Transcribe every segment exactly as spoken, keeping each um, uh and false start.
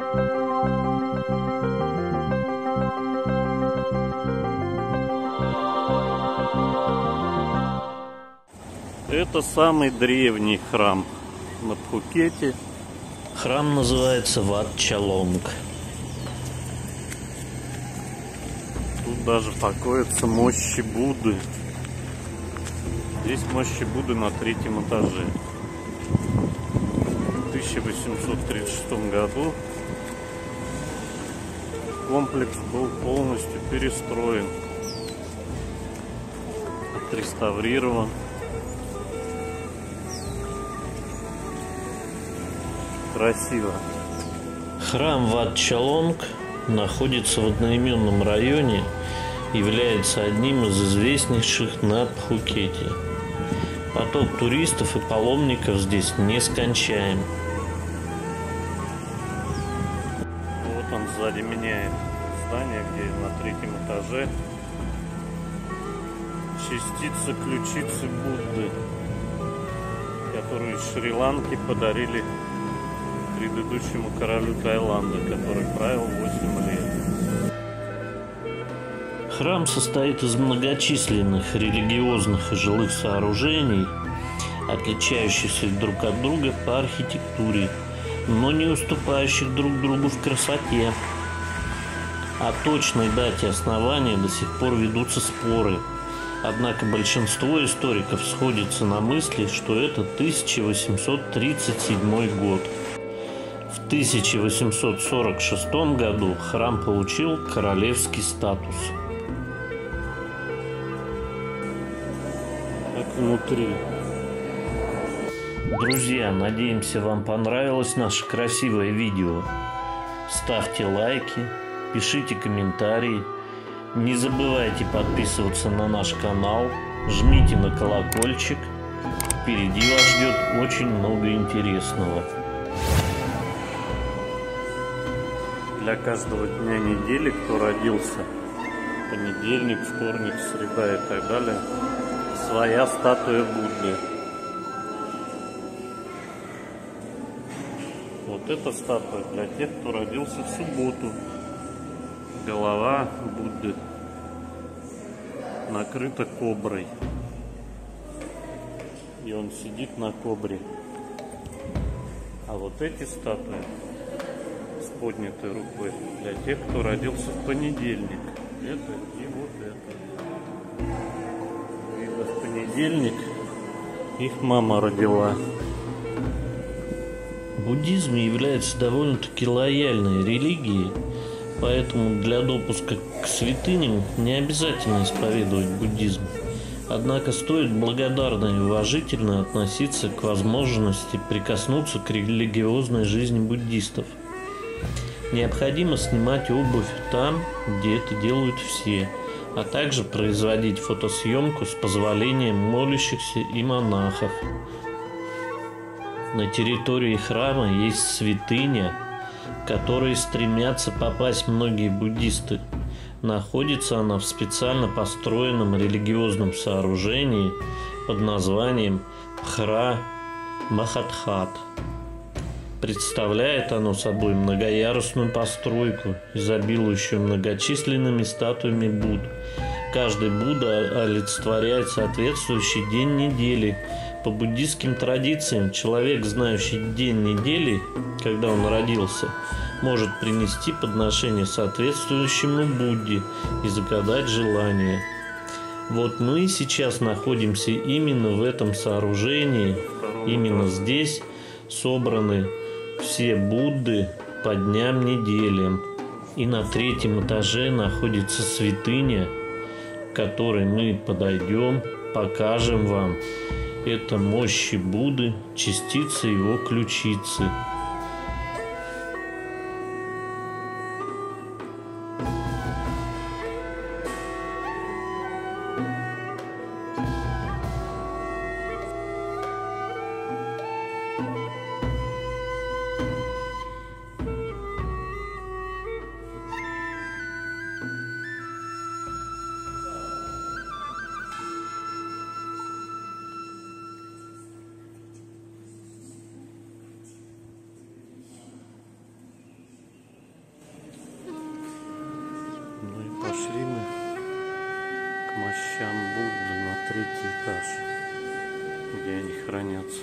Это самый древний храм на Пхукете. Храм называется Wat Chalong. Тут даже покоятся мощи Будды. Здесь мощи Будды на третьем этаже. В тысяча восемьсот тридцать шестом году комплекс был полностью перестроен, отреставрирован. Красиво. Храм Wat Chalong находится в одноименном районе, является одним из известнейших на Пхукете. Поток туристов и паломников здесь нескончаем. Вот он сзади меня, здание, где на третьем этаже частица ключицы Будды, которую из Шри-Ланки подарили предыдущему королю Таиланда, который правил восемь лет. Храм состоит из многочисленных религиозных и жилых сооружений, отличающихся друг от друга по архитектуре, но не уступающих друг другу в красоте. О точной дате основания до сих пор ведутся споры, однако большинство историков сходится на мысли, что это тысяча восемьсот тридцать седьмой год. В тысяча восемьсот сорок шестом году храм получил королевский статус. Как внутри. Друзья, надеемся, вам понравилось наше красивое видео. Ставьте лайки, пишите комментарии. Не забывайте подписываться на наш канал, жмите на колокольчик. Впереди вас ждет очень много интересного. Для каждого дня недели, кто родился, понедельник, вторник, среда и так далее, своя статуя Будды. Вот эта статуя для тех, кто родился в субботу. Голова Будды накрыта коброй, и он сидит на кобре. А вот эти статуи с поднятой рукой для тех, кто родился в понедельник. Это и вот это. Видно, в понедельник их мама родила. Буддизм является довольно-таки лояльной религией, поэтому для допуска к святыням не обязательно исповедовать буддизм. Однако стоит благодарно и уважительно относиться к возможности прикоснуться к религиозной жизни буддистов. Необходимо снимать обувь там, где это делают все, а также производить фотосъемку с позволением молящихся и монахов. На территории храма есть святыня, в которой стремятся попасть многие буддисты. Находится она в специально построенном религиозном сооружении под названием Пхра Махатхат. Представляет оно собой многоярусную постройку, изобилующую многочисленными статуями Будд. Каждый Будда олицетворяет соответствующий день недели. По буддистским традициям, человек, знающий день недели, когда он родился, может принести подношение соответствующему Будде и загадать желание. Вот мы и сейчас находимся именно в этом сооружении, именно здесь собраны все Будды по дням неделям. И на третьем этаже находится святыня, к которой мы подойдем, покажем вам. Это мощи Будды, частица его ключицы. мощам Будды на третий этаж, где они хранятся.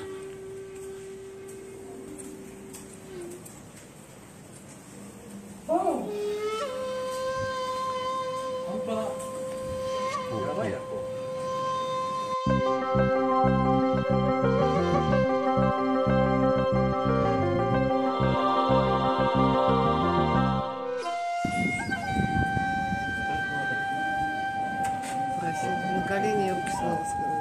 На колени руки снова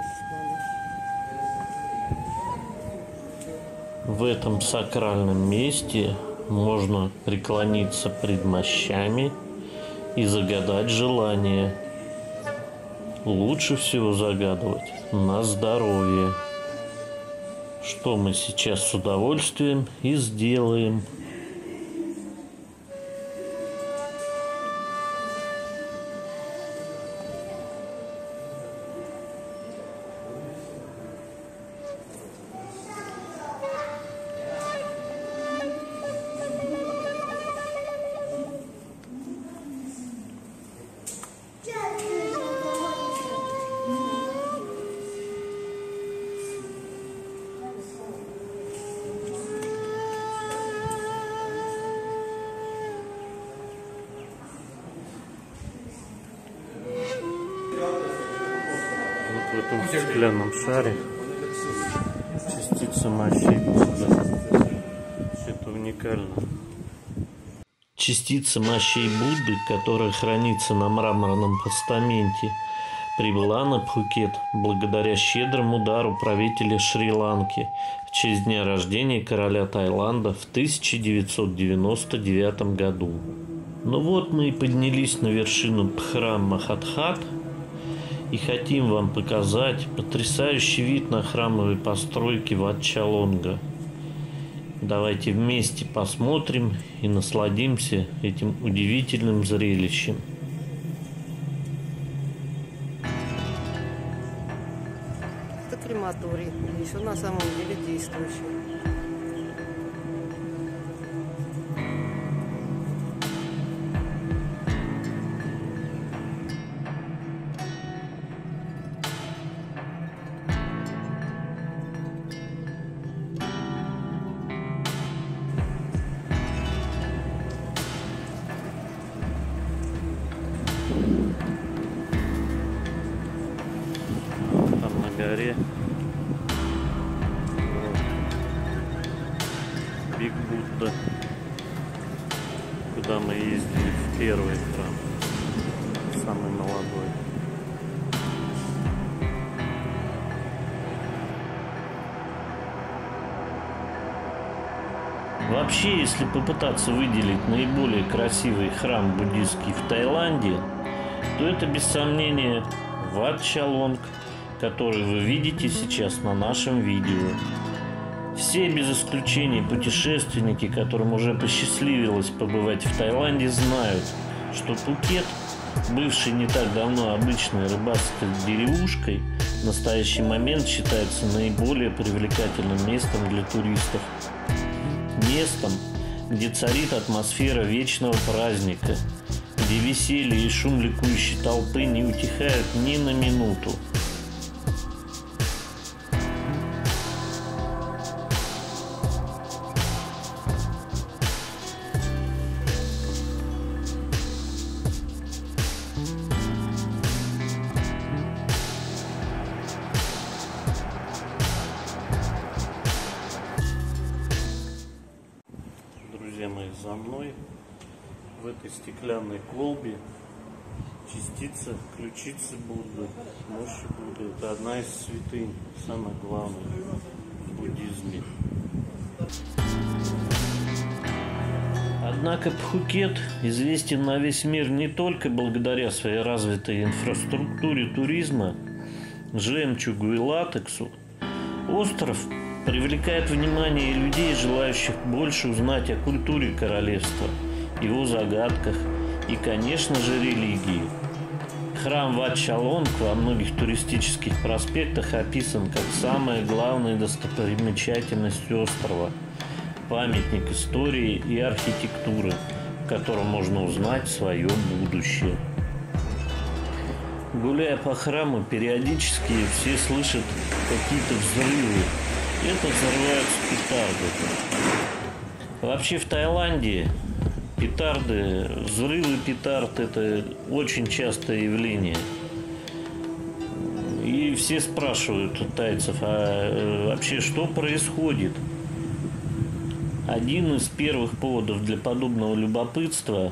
складывать. В этом сакральном месте можно преклониться пред мощами и загадать желание. Лучше всего загадывать на здоровье, что мы сейчас с удовольствием и сделаем. В этом стеклянном шаре частица мощей Будды. Это уникально. Частица мощей Будды, которая хранится на мраморном постаменте, прибыла на Пхукет благодаря щедрому дару правителя Шри-Ланки в честь дня рождения короля Таиланда в тысяча девятьсот девяносто девятом году. Ну вот мы и поднялись на вершину Пхрам-Махатхат и хотим вам показать потрясающий вид на храмовые постройки Ватчалонга. Давайте вместе посмотрим и насладимся этим удивительным зрелищем. Это крематорий, еще на самом деле действующий. Там на горе Биг Будда, куда мы ездили в первый храм, самый молодой. Вообще, если попытаться выделить наиболее красивый храм буддийский в Таиланде, то это без сомнения Ватчалонг, который вы видите сейчас на нашем видео. Все без исключения путешественники, которым уже посчастливилось побывать в Таиланде, знают, что Пхукет, бывший не так давно обычной рыбацкой деревушкой, в настоящий момент считается наиболее привлекательным местом для туристов. Местом, где царит атмосфера вечного праздника, где веселье и шум ликующей толпы не утихают ни на минуту. Друзья мои, за мной в этой стеклянной колбе частица ключицы Будды, мощи Будды. Это одна из святынь, самое главное в буддизме. Однако Пхукет известен на весь мир не только благодаря своей развитой инфраструктуре туризма, жемчугу и латексу. Остров привлекает внимание людей, желающих больше узнать о культуре королевства, его загадках и, конечно же, религии. Храм Ватчалонг во многих туристических проспектах описан как самая главная достопримечательность острова, памятник истории и архитектуры, в котором можно узнать свое будущее. Гуляя по храму, периодически все слышат какие-то взрывы. Это взрываются петарды. Вообще в Таиланде петарды, взрывы петард – это очень частое явление. И все спрашивают у тайцев, а вообще что происходит? Один из первых поводов для подобного любопытства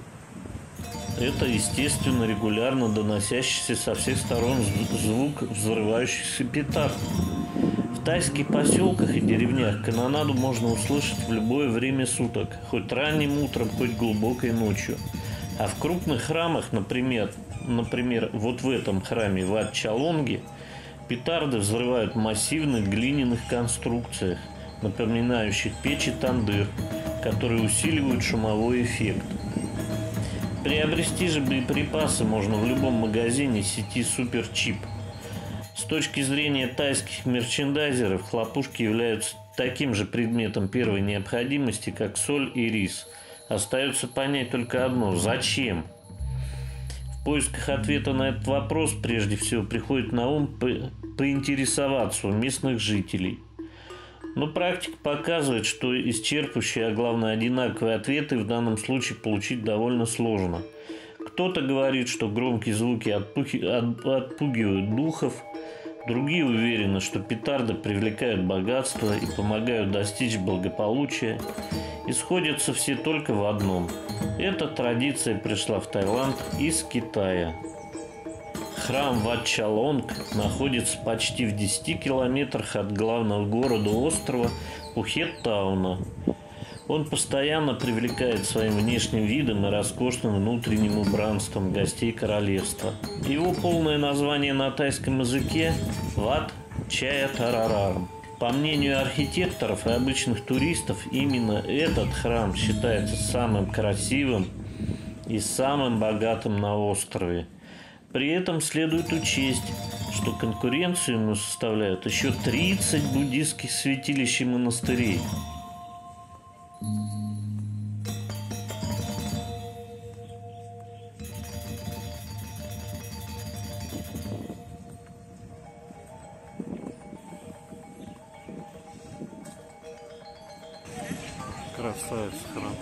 – это, естественно, регулярно доносящийся со всех сторон звук взрывающихся петард. В тайских поселках и деревнях канонаду можно услышать в любое время суток, хоть ранним утром, хоть глубокой ночью. А в крупных храмах, например, например вот в этом храме Wat Chalonggi, петарды взрывают в массивных глиняных конструкциях, напоминающих печи тандыр, которые усиливают шумовой эффект. Приобрести же боеприпасы можно в любом магазине сети Superchip. С точки зрения тайских мерчендайзеров, хлопушки являются таким же предметом первой необходимости, как соль и рис. Остается понять только одно – зачем? В поисках ответа на этот вопрос прежде всего приходит на ум по- поинтересоваться у местных жителей. Но практика показывает, что исчерпывающие, а главное одинаковые ответы в данном случае получить довольно сложно. Кто-то говорит, что громкие звуки отпухи- от- отпугивают духов, другие уверены, что петарды привлекают богатство и помогают достичь благополучия. И сходятся все только в одном. Эта традиция пришла в Таиланд из Китая. Храм Wat Chalonggi находится почти в десяти километрах от главного города острова Пхукет-тауна. Он постоянно привлекает своим внешним видом и роскошным внутренним убранством гостей королевства. Его полное название на тайском языке – Wat Chaya Tarararm. По мнению архитекторов и обычных туристов, именно этот храм считается самым красивым и самым богатым на острове. При этом следует учесть, что конкуренцию ему составляют еще тридцать буддистских святилищ и монастырей. Красавец храм.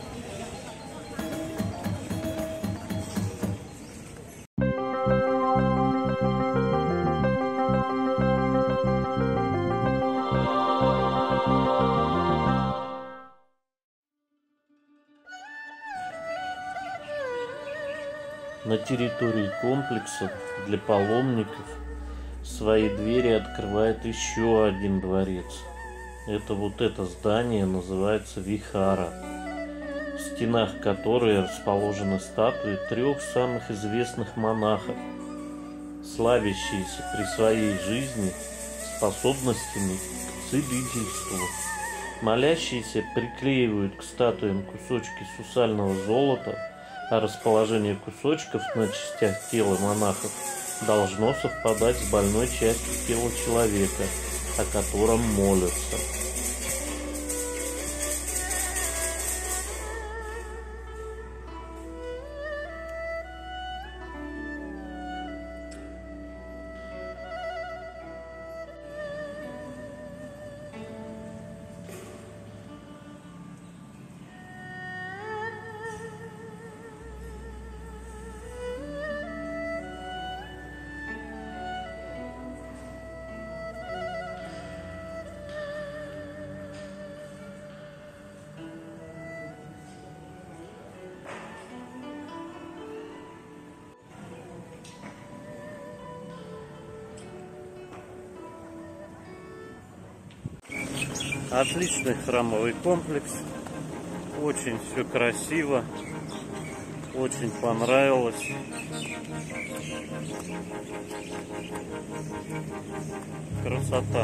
На территории комплекса для паломников свои двери открывает еще один дворец. Это вот это здание называется Вихара, в стенах которой расположены статуи трех самых известных монахов, славящиеся при своей жизни способностями к целительству. Молящиеся приклеивают к статуям кусочки сусального золота, а расположение кусочков на частях тела монахов должно совпадать с больной частью тела человека, о котором молятся. Отличный храмовый комплекс. Очень все красиво. Очень понравилось. Красота.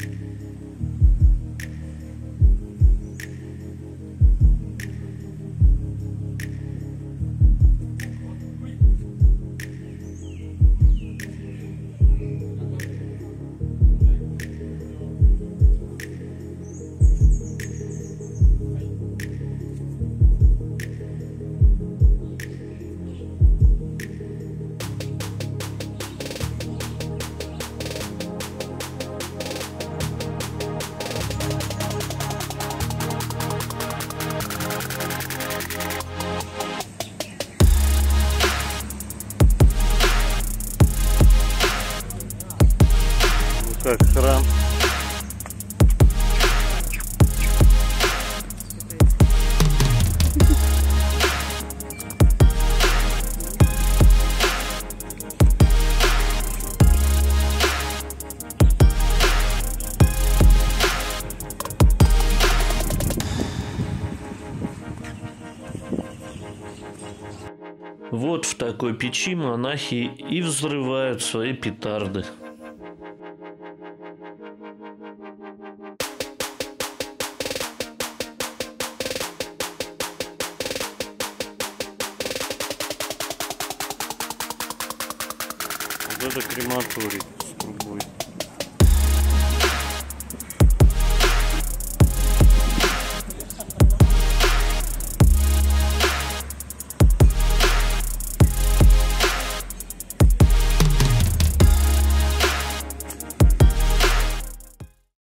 Как храм. Вот в такой печи монахи и взрывают свои петарды. Вот это крематорий с трубой.